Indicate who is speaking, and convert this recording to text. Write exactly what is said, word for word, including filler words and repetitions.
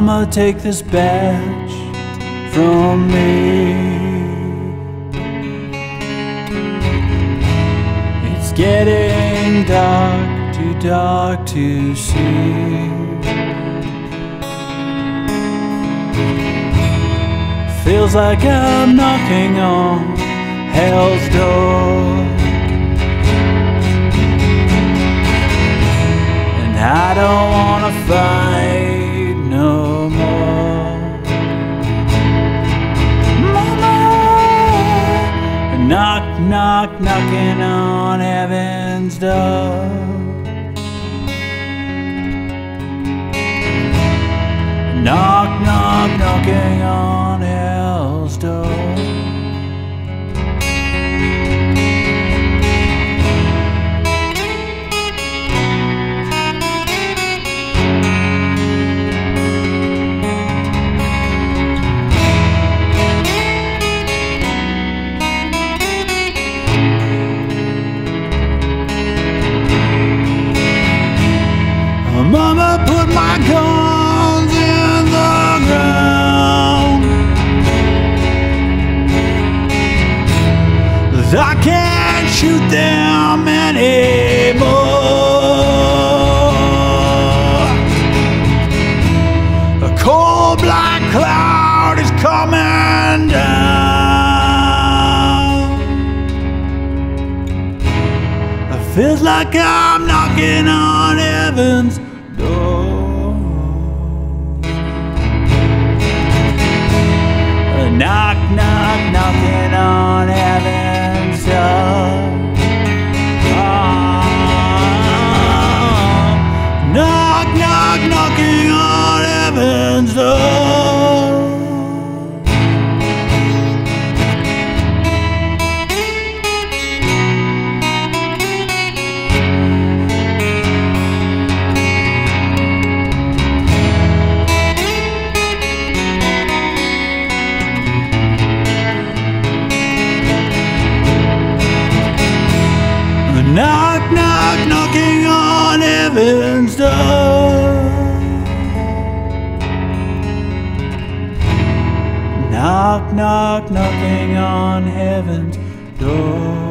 Speaker 1: Mama, take this badge from me. It's getting dark, too dark to see. Feels like I'm knocking on hell's door, and I don't wanna fight no more. Mama, knock, knock, knocking on heaven's door. Knock, knock, knocking on hell's door. Mama, put my guns in the ground. I can't shoot them anymore. A cold black cloud is coming down. It feels like I'm knocking on heaven's door. Knock, knock, knocking on heaven's door. Oh, knock, knock, knocking on heaven's door. Knock, knock, knocking on heaven's door. Knock, knock, knocking on heaven's door.